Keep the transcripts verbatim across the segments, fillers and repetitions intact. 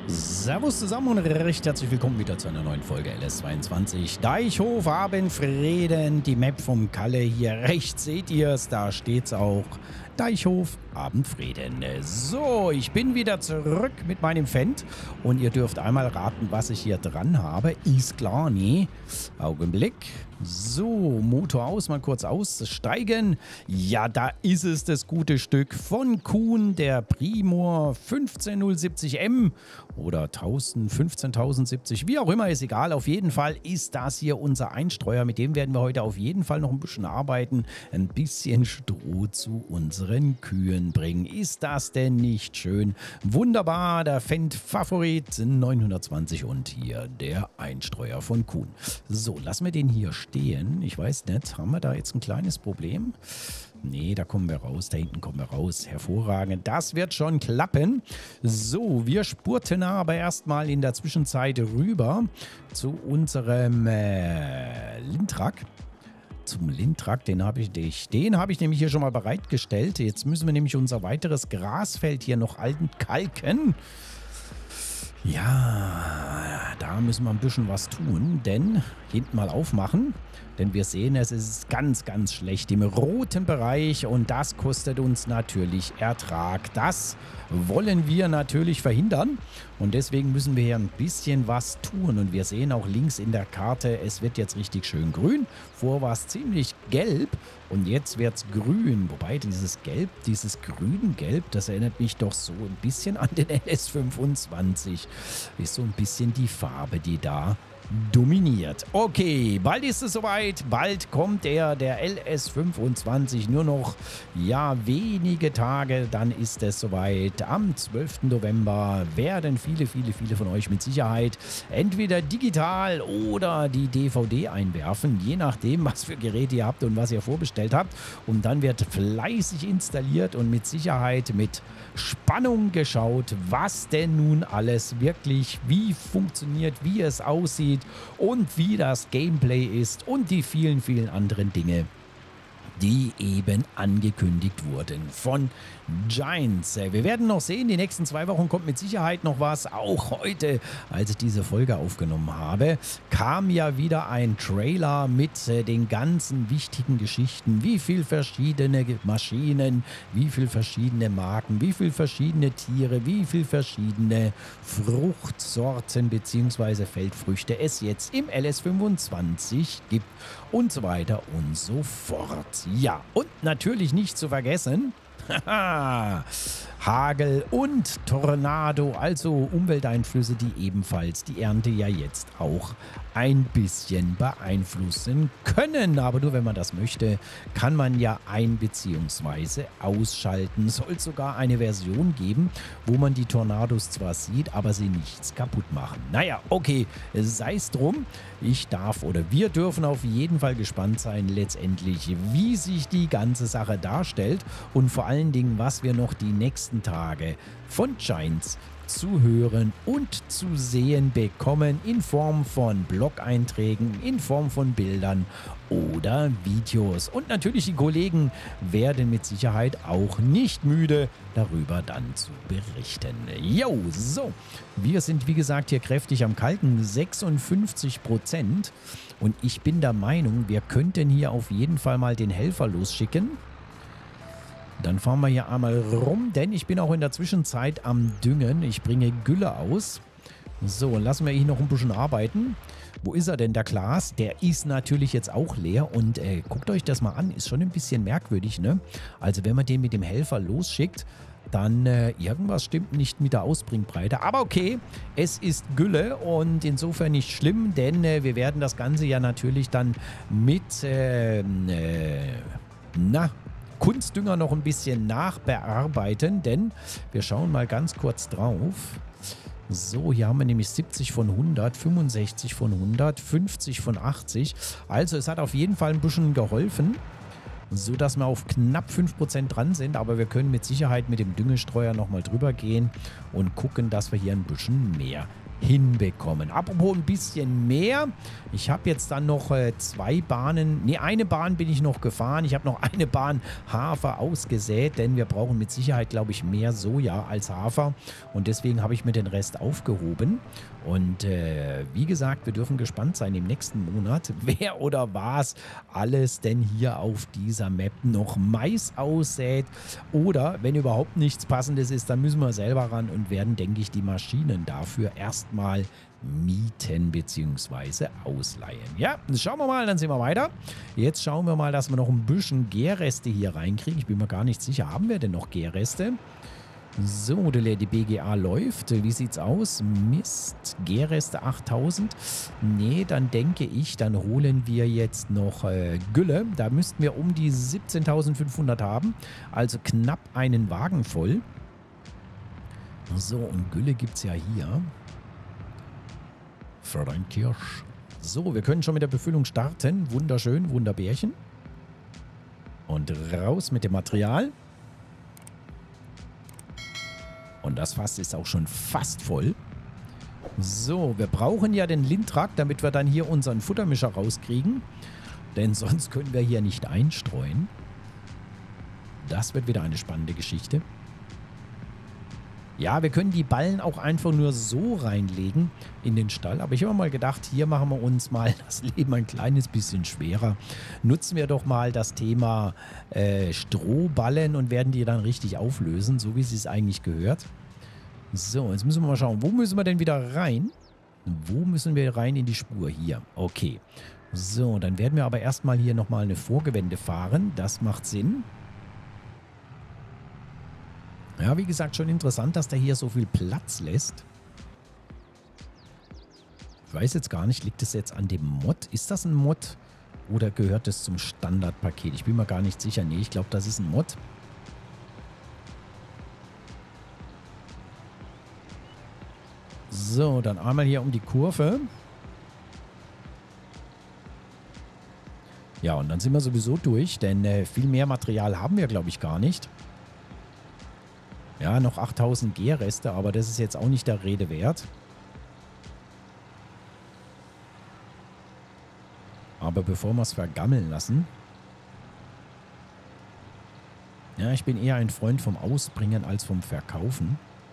Servus zusammen und recht herzlich willkommen wieder zu einer neuen Folge L S zweiundzwanzig. Deichhof, Abendfrieden, die Map vom Kalle hier rechts seht ihr es, da steht's auch. Deichhof, Abendfrieden. So, ich bin wieder zurück mit meinem Fendt und ihr dürft einmal raten, was ich hier dran habe. Ist klar, nee. Augenblick. So, Motor aus, mal kurz aussteigen. Ja, da ist es, das gute Stück von Kuhn, der Primor fünfzehn null siebzig M oder fünfzehntausendsiebzig, wie auch immer, ist egal. Auf jeden Fall ist das hier unser Einstreuer, mit dem werden wir heute auf jeden Fall noch ein bisschen arbeiten, ein bisschen Stroh zu unseren Kühen bringen. Ist das denn nicht schön? Wunderbar, der Fendt Favorit neunhundertzwanzig und hier der Einstreuer von Kuhn. So, lassen wir den hier stehen. Ich weiß nicht, haben wir da jetzt ein kleines Problem? Nee, da kommen wir raus, da hinten kommen wir raus. Hervorragend, das wird schon klappen. So, wir spurten aber erstmal in der Zwischenzeit rüber zu unserem äh, Lindrak. Zum Lindrak, den habe ich, den habe ich nämlich hier schon mal bereitgestellt. Jetzt müssen wir nämlich unser weiteres Grasfeld hier noch kalken. Ja, da müssen wir ein bisschen was tun, denn hinten mal aufmachen, denn wir sehen, es ist ganz, ganz schlecht im roten Bereich und das kostet uns natürlich Ertrag. Das wollen wir natürlich verhindern und deswegen müssen wir hier ein bisschen was tun und wir sehen auch links in der Karte, es wird jetzt richtig schön grün. Vorher war es ziemlich gelb und jetzt wird es grün, wobei dieses Gelb, dieses grün-gelb, das erinnert mich doch so ein bisschen an den L S fünfundzwanzig. Ist so ein bisschen die Farbe, die da dominiert. Okay, bald ist es soweit, bald kommt er, der L S fünfundzwanzig, nur noch, ja, wenige Tage, dann ist es soweit. Am zwölften November werden viele, viele, viele von euch mit Sicherheit entweder digital oder die D V D einwerfen, je nachdem, was für Geräte ihr habt und was ihr vorbestellt habt. Und dann wird fleißig installiert und mit Sicherheit mit Spannung geschaut, was denn nun alles wirklich, wie funktioniert, wie es aussieht und wie das Gameplay ist und die vielen, vielen anderen Dinge, die eben angekündigt wurden von Giants. Wir werden noch sehen, die nächsten zwei Wochen kommt mit Sicherheit noch was. Auch heute, als ich diese Folge aufgenommen habe, kam ja wieder ein Trailer mit den ganzen wichtigen Geschichten. Wie viel verschiedene Maschinen, wie viel verschiedene Marken, wie viel verschiedene Tiere, wie viel verschiedene Fruchtsorten bzw. Feldfrüchte es jetzt im L S fünfundzwanzig gibt und so weiter und so fort. Ja, und natürlich nicht zu vergessen, Hagel und Tornado, also Umwelteinflüsse, die ebenfalls die Ernte ja jetzt auch ein bisschen beeinflussen können. Aber nur wenn man das möchte, kann man ja ein- bzw. ausschalten. Es soll sogar eine Version geben, wo man die Tornados zwar sieht, aber sie nichts kaputt machen. Naja, okay, sei es drum. Ich darf oder wir dürfen auf jeden Fall gespannt sein, letztendlich, wie sich die ganze Sache darstellt und vor allen Dingen, was wir noch die nächsten Tage von Giants zu hören und zu sehen bekommen in Form von Blog-Einträgen, in Form von Bildern oder Videos. Und natürlich die Kollegen werden mit Sicherheit auch nicht müde, darüber dann zu berichten. Jo, so, wir sind wie gesagt hier kräftig am Kalken, sechsundfünfzig Prozent. Und ich bin der Meinung, wir könnten hier auf jeden Fall mal den Helfer losschicken. Dann fahren wir hier einmal rum, denn ich bin auch in der Zwischenzeit am Düngen. Ich bringe Gülle aus. So, lassen wir hier noch ein bisschen arbeiten. Wo ist er denn, der Glas? Der ist natürlich jetzt auch leer und äh, guckt euch das mal an. Ist schon ein bisschen merkwürdig, ne? Also wenn man den mit dem Helfer losschickt, dann äh, irgendwas stimmt nicht mit der Ausbringbreite. Aber okay, es ist Gülle und insofern nicht schlimm, denn äh, wir werden das Ganze ja natürlich dann mit, äh, äh, na... Kunstdünger noch ein bisschen nachbearbeiten, denn wir schauen mal ganz kurz drauf. So, hier haben wir nämlich siebzig von hundert, fünfundsechzig von hundert, fünfzig von achtzig. Also es hat auf jeden Fall ein bisschen geholfen, sodass wir auf knapp fünf Prozent dran sind. Aber wir können mit Sicherheit mit dem Düngestreuer nochmal drüber gehen und gucken, dass wir hier ein bisschen mehr hinbekommen. Apropos ein bisschen mehr. Ich habe jetzt dann noch äh, zwei Bahnen, ne, eine Bahn bin ich noch gefahren. Ich habe noch eine Bahn Hafer ausgesät, denn wir brauchen mit Sicherheit, glaube ich, mehr Soja als Hafer. Und deswegen habe ich mir den Rest aufgehoben. Und äh, wie gesagt, wir dürfen gespannt sein im nächsten Monat, wer oder was alles denn hier auf dieser Map noch Mais aussät. Oder wenn überhaupt nichts Passendes ist, dann müssen wir selber ran und werden, denke ich, die Maschinen dafür erstmal mieten bzw. ausleihen. Ja, schauen wir mal, dann sehen wir weiter. Jetzt schauen wir mal, dass wir noch ein bisschen Gärreste hier reinkriegen. Ich bin mir gar nicht sicher, haben wir denn noch Gärreste? So, die B G A läuft. Wie sieht's aus? Mist, Gärreste achttausend. Nee, dann denke ich, dann holen wir jetzt noch äh, Gülle. Da müssten wir um die siebzehntausendfünfhundert haben. Also knapp einen Wagen voll. So, und Gülle gibt's ja hier. Fräulein Kirsch. So, wir können schon mit der Befüllung starten. Wunderschön, Wunderbärchen. Und raus mit dem Material. Und das Fass ist auch schon fast voll. So, wir brauchen ja den Lindtrak, damit wir dann hier unseren Futtermischer rauskriegen. Denn sonst können wir hier nicht einstreuen. Das wird wieder eine spannende Geschichte. Ja, wir können die Ballen auch einfach nur so reinlegen in den Stall. Aber ich habe mal gedacht, hier machen wir uns mal das Leben ein kleines bisschen schwerer. Nutzen wir doch mal das Thema äh, Strohballen und werden die dann richtig auflösen, so wie es eigentlich gehört. So, jetzt müssen wir mal schauen, wo müssen wir denn wieder rein? Wo müssen wir rein in die Spur? Hier, okay. So, dann werden wir aber erstmal hier nochmal eine Vorgewende fahren. Das macht Sinn. Ja, wie gesagt, schon interessant, dass der hier so viel Platz lässt. Ich weiß jetzt gar nicht, liegt es jetzt an dem Mod? Ist das ein Mod oder gehört es zum Standardpaket? Ich bin mir gar nicht sicher. Nee, ich glaube, das ist ein Mod. So, dann einmal hier um die Kurve. Ja, und dann sind wir sowieso durch, denn äh, viel mehr Material haben wir, glaube ich, gar nicht. Ja, noch achttausend Gärreste, aber das ist jetzt auch nicht der Rede wert. Aber bevor wir es vergammeln lassen. Ja, ich bin eher ein Freund vom Ausbringen als vom Verkaufen.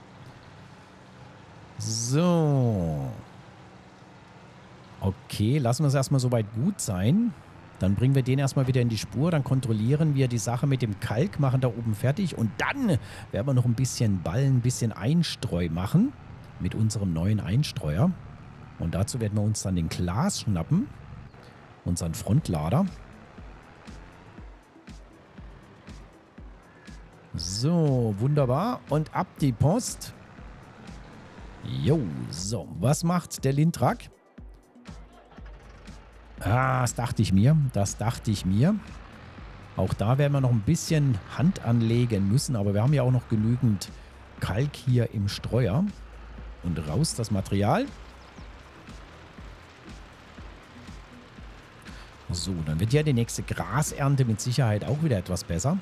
So. Okay, lassen wir es erstmal soweit gut sein. Dann bringen wir den erstmal wieder in die Spur, dann kontrollieren wir die Sache mit dem Kalk, machen da oben fertig und dann werden wir noch ein bisschen Ballen, ein bisschen Einstreu machen mit unserem neuen Einstreuer. Und dazu werden wir uns dann den Glas schnappen, unseren Frontlader. So, wunderbar. Und ab die Post. Jo, so, was macht der Lindtrak? Ah, das dachte ich mir. Das dachte ich mir. Auch da werden wir noch ein bisschen Hand anlegen müssen. Aber wir haben ja auch noch genügend Kalk hier im Streuer. Und raus das Material. So, dann wird ja die nächste Grasernte mit Sicherheit auch wieder etwas besser.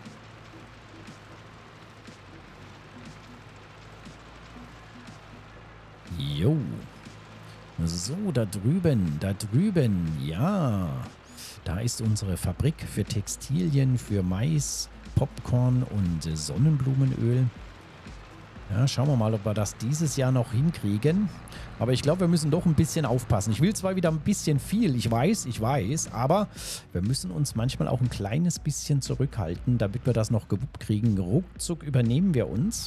Jo. So, da drüben, da drüben, ja. Da ist unsere Fabrik für Textilien, für Mais, Popcorn und Sonnenblumenöl. Ja, schauen wir mal, ob wir das dieses Jahr noch hinkriegen. Aber ich glaube, wir müssen doch ein bisschen aufpassen. Ich will zwar wieder ein bisschen viel, ich weiß, ich weiß, aber wir müssen uns manchmal auch ein kleines bisschen zurückhalten, damit wir das noch gewuppt kriegen. Ruckzuck übernehmen wir uns.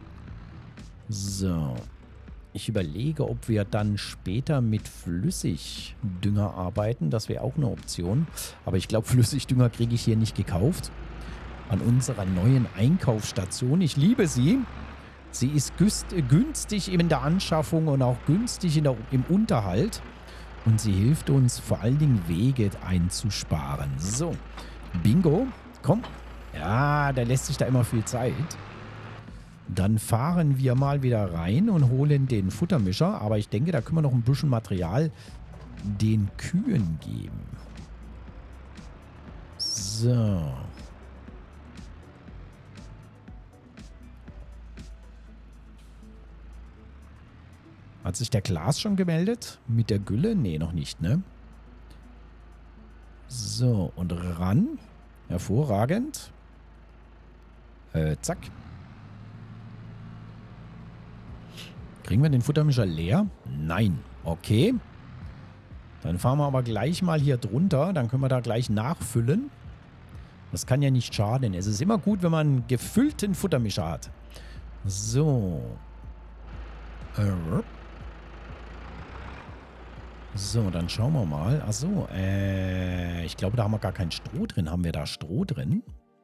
So. Ich überlege, ob wir dann später mit Flüssigdünger arbeiten. Das wäre auch eine Option. Aber ich glaube, Flüssigdünger kriege ich hier nicht gekauft. An unserer neuen Einkaufsstation. Ich liebe sie. Sie ist günstig in der Anschaffung und auch günstig in der, im Unterhalt. Und sie hilft uns vor allen Dingen Wege einzusparen. So, Bingo. Komm. Ja, da lässt sich da immer viel Zeit. Dann fahren wir mal wieder rein und holen den Futtermischer. Aber ich denke, da können wir noch ein bisschen Material den Kühen geben. So. Hat sich der Glas schon gemeldet? Mit der Gülle? Nee, noch nicht, ne? So, und ran. Hervorragend. Äh, zack. Kriegen wir den Futtermischer leer? Nein. Okay. Dann fahren wir aber gleich mal hier drunter. Dann können wir da gleich nachfüllen. Das kann ja nicht schaden. Es ist immer gut, wenn man einen gefüllten Futtermischer hat. So. So, dann schauen wir mal. Achso, äh, ich glaube, da haben wir gar kein Stroh drin. Haben wir da Stroh drin?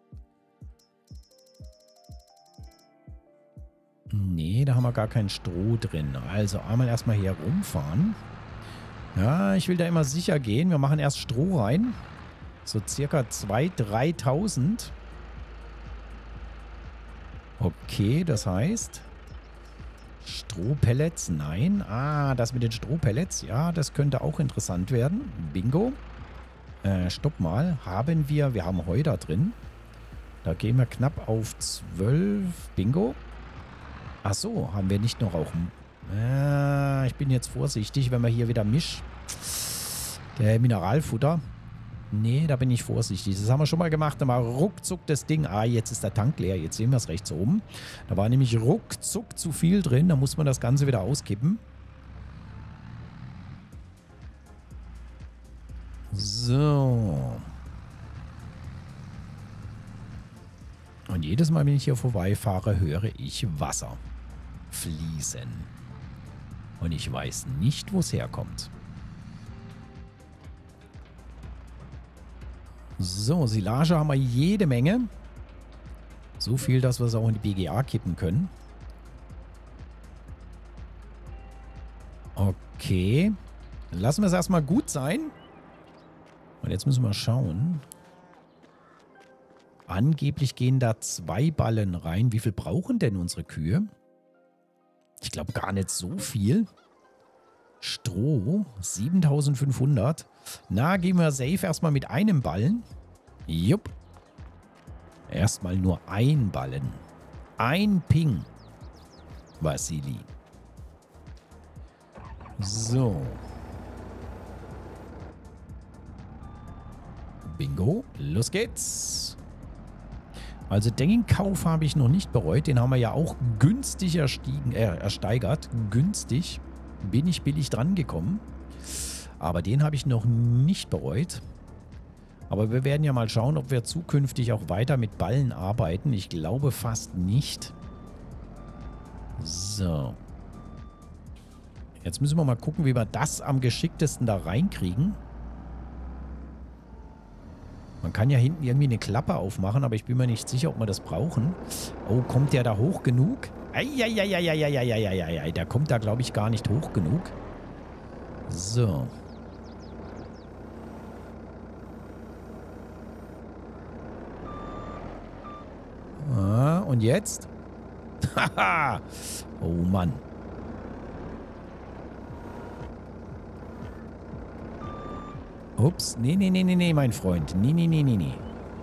Nee, da haben wir gar kein Stroh drin. Also einmal erstmal hier rumfahren. Ja, ich will da immer sicher gehen. Wir machen erst Stroh rein. So circa zweitausend, dreitausend. Okay, das heißt... Strohpellets, nein. Ah, das mit den Strohpellets, ja, das könnte auch interessant werden. Bingo. Äh, stopp mal. Haben wir, wir haben Heu da drin. Da gehen wir knapp auf zwölf. Bingo. Ach so, haben wir nicht noch auch... Äh, ich bin jetzt vorsichtig, wenn wir hier wieder Misch... Der Mineralfutter... Nee, da bin ich vorsichtig. Das haben wir schon mal gemacht. Da war ruckzuck das Ding. Ah, jetzt ist der Tank leer. Jetzt sehen wir es rechts oben. Da war nämlich ruckzuck zu viel drin. Da muss man das Ganze wieder auskippen. So. Und jedes Mal, wenn ich hier vorbeifahre, höre ich Wasser fließen. Und ich weiß nicht, wo es herkommt. So, Silage haben wir jede Menge. So viel, dass wir es auch in die B G A kippen können. Okay. Dann lassen wir es erstmal gut sein. Und jetzt müssen wir schauen. Angeblich gehen da zwei Ballen rein. Wie viel brauchen denn unsere Kühe? Ich glaube gar nicht so viel. Stroh, siebentausendfünfhundert. Na, gehen wir safe erstmal mit einem Ballen. Jupp. Erstmal nur ein Ballen. Ein Ping. Vasili. So. Bingo. Los geht's. Also den Kauf habe ich noch nicht bereut. Den haben wir ja auch günstig erstiegen, äh, ersteigert. Günstig. Bin ich billig dran gekommen. Aber den habe ich noch nicht bereut. Aber wir werden ja mal schauen, ob wir zukünftig auch weiter mit Ballen arbeiten. Ich glaube fast nicht. So. Jetzt müssen wir mal gucken, wie wir das am geschicktesten da reinkriegen. Man kann ja hinten irgendwie eine Klappe aufmachen, aber ich bin mir nicht sicher, ob wir das brauchen. Oh, kommt der da hoch genug? Eieieiei, der kommt da, glaube ich, gar nicht hoch genug. So. Ah, und jetzt? Haha. Oh Mann. Ups. Nee, nee, nee, nee, nee, mein Freund. Nee, nee, nee, nee, nee.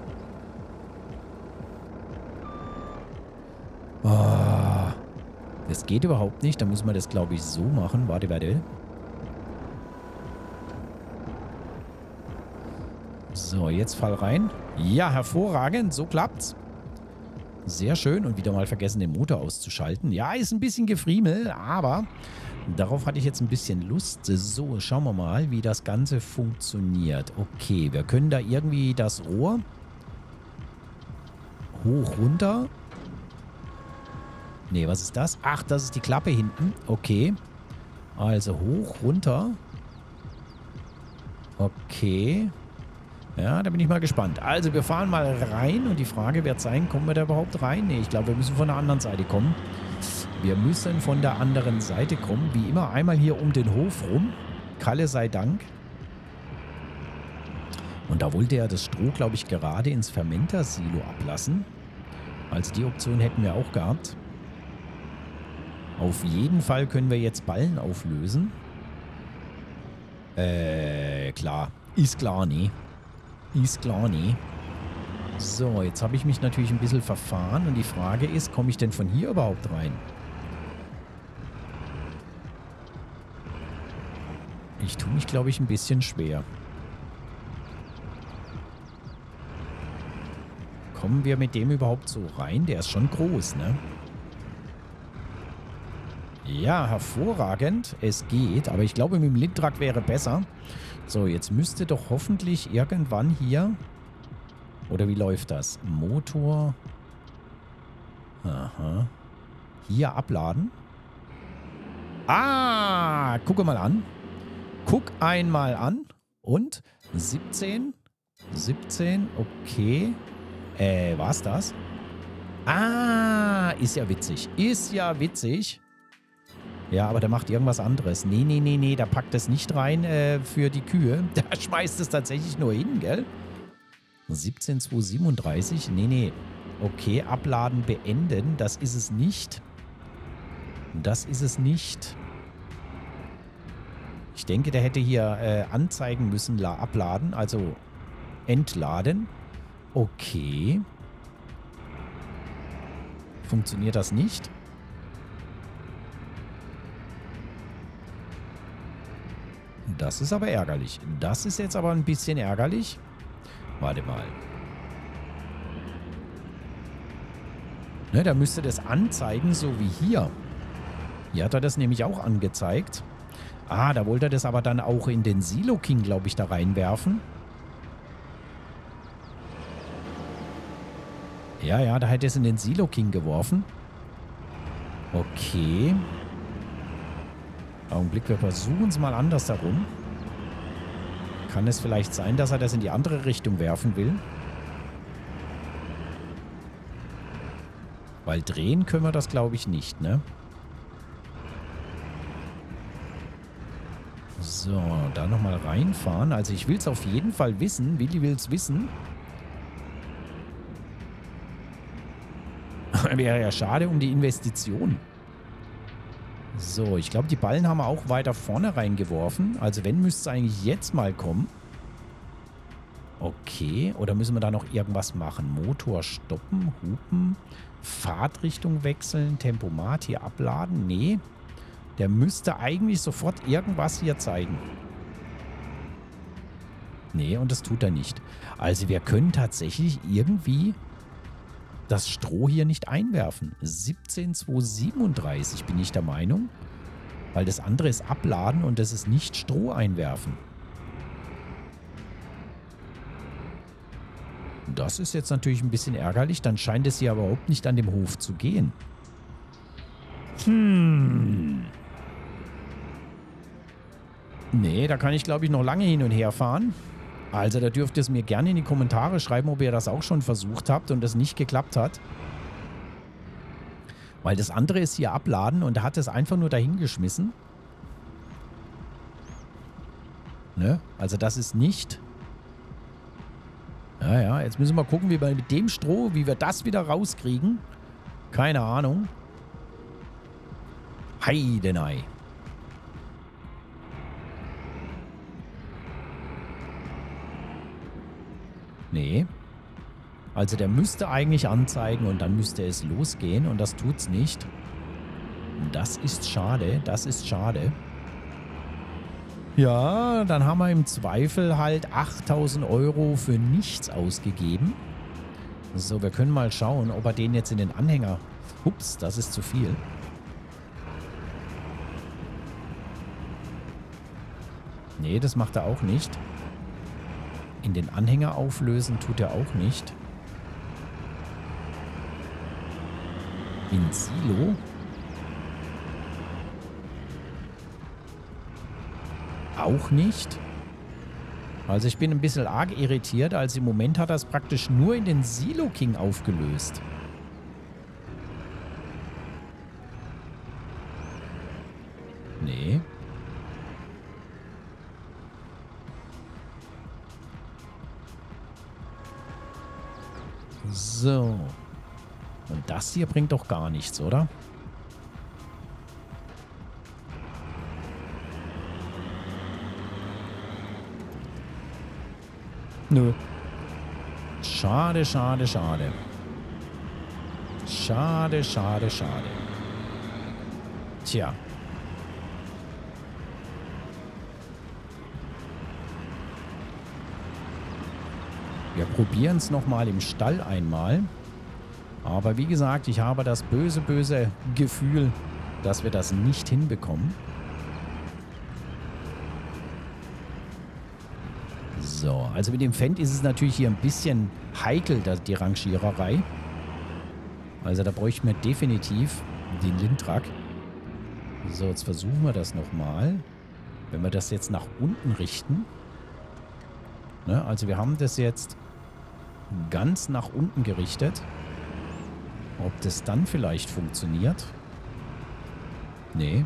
Oh, das geht überhaupt nicht. Da müssen wir das, glaube ich, so machen. Warte, warte. So, jetzt fall rein. Ja, hervorragend. So klappt's. Sehr schön. Und wieder mal vergessen, den Motor auszuschalten. Ja, ist ein bisschen Gefriemel, aber darauf hatte ich jetzt ein bisschen Lust. So, schauen wir mal, wie das Ganze funktioniert. Okay, wir können da irgendwie das Rohr hoch, runter. Nee, was ist das? Ach, das ist die Klappe hinten. Okay. Also hoch, runter. Okay. Ja, da bin ich mal gespannt. Also, wir fahren mal rein und die Frage wird sein, kommen wir da überhaupt rein? Nee, ich glaube, wir müssen von der anderen Seite kommen. Wir müssen von der anderen Seite kommen. Wie immer einmal hier um den Hof rum. Kalle sei Dank. Und da wollte er das Stroh, glaube ich, gerade ins Fermenter-Silo ablassen. Also die Option hätten wir auch gehabt. Auf jeden Fall können wir jetzt Ballen auflösen. Äh, klar. Ist klar, nee. Ist klar, nee. So, jetzt habe ich mich natürlich ein bisschen verfahren. Und die Frage ist, komme ich denn von hier überhaupt rein? Ich tue mich, glaube ich, ein bisschen schwer. Kommen wir mit dem überhaupt so rein? Der ist schon groß, ne? Ja, hervorragend. Es geht, aber ich glaube, mit dem Lindtrak wäre besser. So, jetzt müsste doch hoffentlich irgendwann hier... Oder wie läuft das? Motor... Aha. Hier abladen. Ah, gucke mal an. Guck einmal an. Und siebzehn. siebzehn, okay. Äh, war's das? Ah, ist ja witzig. Ist ja witzig. Ja, aber der macht irgendwas anderes. Nee, nee, nee, nee, der packt es nicht rein äh, für die Kühe. Der schmeißt es tatsächlich nur hin, gell? siebzehn Komma zweihundertsiebenunddreißig. Nee, nee. Okay, abladen, beenden. Das ist es nicht. Das ist es nicht. Ich denke, der hätte hier äh, anzeigen müssen, la abladen, also entladen. Okay. Funktioniert das nicht? Das ist aber ärgerlich. Das ist jetzt aber ein bisschen ärgerlich. Warte mal. Ne, da müsste das anzeigen, so wie hier. Hier hat er das nämlich auch angezeigt. Ah, da wollte er das aber dann auch in den Silo King, glaube ich, da reinwerfen. Ja, ja, da hätte er es in den Silo King geworfen. Okay. Augenblick, wir versuchen es mal anders herum. Kann es vielleicht sein, dass er das in die andere Richtung werfen will? Weil drehen können wir das, glaube ich, nicht, ne? So, da nochmal reinfahren. Also ich will es auf jeden Fall wissen. Willi will es wissen. Wäre ja schade um die Investition. So, ich glaube, die Ballen haben wir auch weiter vorne reingeworfen. Also wenn, müsste es eigentlich jetzt mal kommen. Okay, oder müssen wir da noch irgendwas machen? Motor stoppen, hupen, Fahrtrichtung wechseln, Tempomat hier abladen? Nee, der müsste eigentlich sofort irgendwas hier zeigen. Nee, und das tut er nicht. Also wir können tatsächlich irgendwie das Stroh hier nicht einwerfen. siebzehn Komma zweihundertsiebenunddreißig bin ich der Meinung. Weil das andere ist abladen und das ist nicht Stroh einwerfen. Das ist jetzt natürlich ein bisschen ärgerlich. Dann scheint es hier aber überhaupt nicht an dem Hof zu gehen. Hm. Nee, da kann ich, glaube ich, noch lange hin und her fahren. Also da dürft ihr es mir gerne in die Kommentare schreiben, ob ihr das auch schon versucht habt und das nicht geklappt hat. Weil das andere ist hier abladen und er hat es einfach nur dahingeschmissen. Ne? Also das ist nicht... Ja, ja, jetzt müssen wir gucken, wie wir mit dem Stroh, wie wir das wieder rauskriegen. Keine Ahnung. Heidenei. Nee. Also der müsste eigentlich anzeigen und dann müsste es losgehen und das tut's nicht. Das ist schade, das ist schade. Ja, dann haben wir im Zweifel halt achttausend Euro für nichts ausgegeben. So, wir können mal schauen, ob er den jetzt in den Anhänger... Ups, das ist zu viel. Nee, das macht er auch nicht. In den Anhänger auflösen tut er auch nicht. In Silo. Auch nicht. Also ich bin ein bisschen arg irritiert. Also im Moment hat er es praktisch nur in den Silo King aufgelöst. Nee. So. Und das hier bringt doch gar nichts, oder? Nö. Schade, schade, schade. Schade, schade, schade. Tja. Wir probieren es nochmal im Stall einmal. Aber wie gesagt, ich habe das böse, böse Gefühl, dass wir das nicht hinbekommen. So, also mit dem Fendt ist es natürlich hier ein bisschen heikel, die Rangiererei. Also da bräuchten wir definitiv den Lindrak. So, jetzt versuchen wir das nochmal. Wenn wir das jetzt nach unten richten. Ne, also wir haben das jetzt ganz nach unten gerichtet. Ob das dann vielleicht funktioniert? Nee.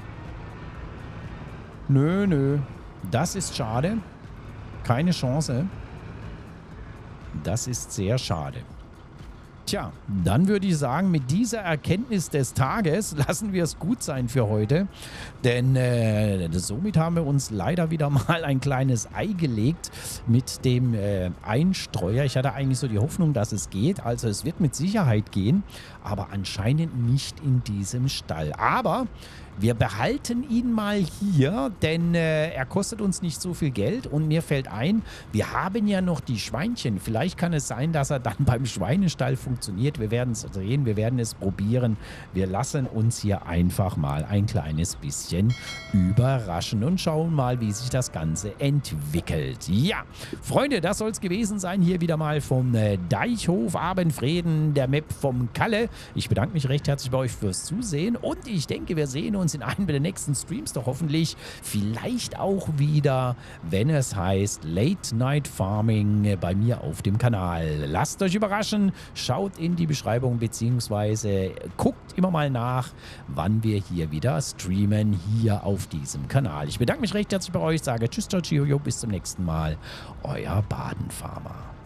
Nö, nö. Das ist schade. Keine Chance. Das ist sehr schade. Tja, dann würde ich sagen, mit dieser Erkenntnis des Tages lassen wir es gut sein für heute. Denn äh, somit haben wir uns leider wieder mal ein kleines Ei gelegt mit dem äh, Einstreuer. Ich hatte eigentlich so die Hoffnung, dass es geht. Also es wird mit Sicherheit gehen, aber anscheinend nicht in diesem Stall. Aber wir behalten ihn mal hier, denn äh, er kostet uns nicht so viel Geld und mir fällt ein, wir haben ja noch die Schweinchen. Vielleicht kann es sein, dass er dann beim Schweinestall funktioniert. Wir werden es sehen, wir werden es probieren. Wir lassen uns hier einfach mal ein kleines bisschen überraschen und schauen mal, wie sich das Ganze entwickelt. Ja, Freunde, das soll es gewesen sein. Hier wieder mal vom äh, Deichhof Abendfrieden, der Map vom Kalle. Ich bedanke mich recht herzlich bei euch fürs Zusehen und ich denke, wir sehen uns in einem der nächsten Streams doch hoffentlich vielleicht auch wieder, wenn es heißt Late Night Farming bei mir auf dem Kanal. Lasst euch überraschen, schaut in die Beschreibung beziehungsweise guckt immer mal nach, wann wir hier wieder streamen hier auf diesem Kanal. Ich bedanke mich recht herzlich bei euch, sage Tschüss, ciao, ciao, bis zum nächsten Mal. Euer Badenfarmer.